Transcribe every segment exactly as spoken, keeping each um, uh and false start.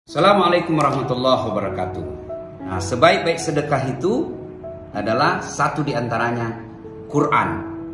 Assalamualaikum warahmatullahi wabarakatuh. Nah, sebaik-baik sedekah itu adalah satu diantaranya Quran.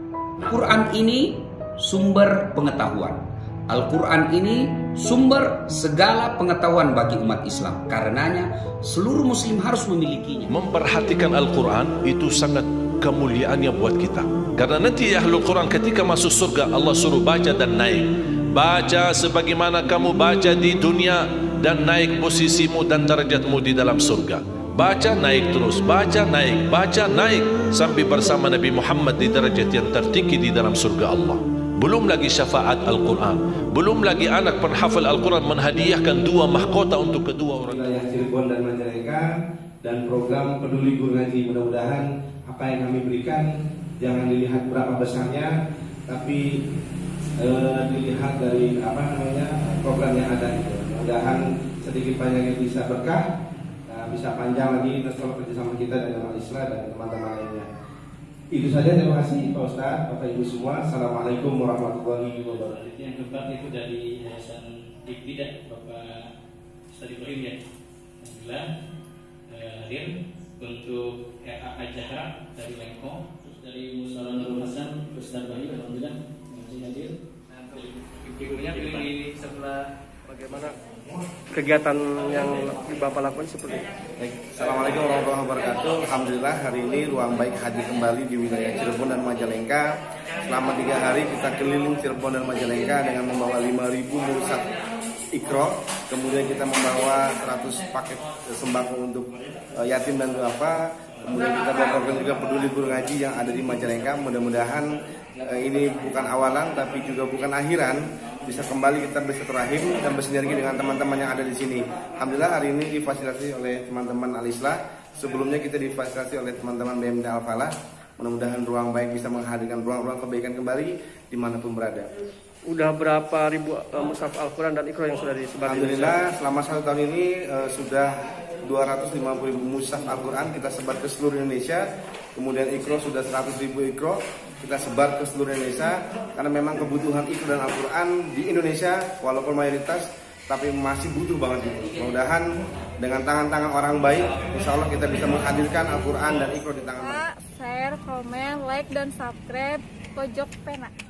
Quran ini sumber pengetahuan. Al-Quran ini sumber segala pengetahuan bagi umat Islam. Karenanya seluruh muslim harus memilikinya. Memperhatikan Al-Quran itu sangat kemuliaannya buat kita. Karena nanti Ahlul Quran ketika masuk surga, Allah suruh baca dan naik. Baca sebagaimana kamu baca di dunia, dan naik posisimu dan derajatmu di dalam surga. Baca naik terus, baca naik, baca naik sampai bersama Nabi Muhammad di derajat yang tertinggi di dalam surga Allah. Belum lagi syafaat Al-Quran, belum lagi anak penghafal Al-Quran menghadiahkan dua mahkota untuk kedua orang. Wilayah Cirebon dan Majalengka dan program Peduli Guru Ngaji, mudah-mudahan apa yang kami berikan jangan dilihat berapa besarnya, tapi eh, dilihat dari apa namanya program yang ada itu. Mudah-mudahan sedikit banyaknya bisa berkah, nah, bisa panjang lagi kalau kerjasama kita dengan Al-Islah dan teman-teman lainnya. Itu saja, terima kasih Pak Ustadz, Bapak Ibu semua. Assalamualaikum warahmatullahi wabarakatuh. Yang keempat itu dari Yayasan Iqtidah Bapak Ustadz Ibrahim ya. Alhamdulillah eh, hadir untuk R A Ajahra dari Lengkong, terus dari Musara Nurul Hasan Ustadz Bayu, alhamdulillah masih hadir. Nah, figurnya pilih di sebelah. Bagaimana kegiatan yang Bapak lakukan seperti itu? Baik. Assalamualaikum warahmatullahi wabarakatuh. Alhamdulillah hari ini Ruang Baik hadir kembali di wilayah Cirebon dan Majalengka. Selama tiga hari kita keliling Cirebon dan Majalengka dengan membawa lima ribu mushaf Iqra. Kemudian kita membawa seratus paket sembako untuk uh, yatim dan duafa. Kemudian kita bawa program juga Peduli Guru Ngaji yang ada di Majalengka. Mudah-mudahan uh, ini bukan awalan tapi juga bukan akhiran. Bisa kembali kita bersilaturahim dan bersinergi dengan teman-teman yang ada di sini. Alhamdulillah hari ini difasilitasi oleh teman-teman Al-Islah. Sebelumnya kita difasilitasi oleh teman-teman B M D Al-Falah. Mudah-mudahan Ruang Baik bisa menghadirkan ruang-ruang kebaikan kembali dimanapun berada. Udah berapa ribu uh, mushaf Al-Quran dan Iqra yang sudah disebar? Alhamdulillah selama satu tahun ini uh, sudah dua ratus lima puluh ribu mushaf Al-Quran kita sebar ke seluruh Indonesia. Kemudian Iqra sudah seratus ribu Iqra kita sebar ke seluruh Indonesia. Karena memang kebutuhan Iqra dan Al-Quran di Indonesia walaupun mayoritas tapi masih butuh banget itu. Mudah-mudahan dengan tangan-tangan orang baik insya Allah kita bisa menghadirkan Al-Quran dan Iqra di tangan mereka. Share, komen, like, dan subscribe Pojok Pena.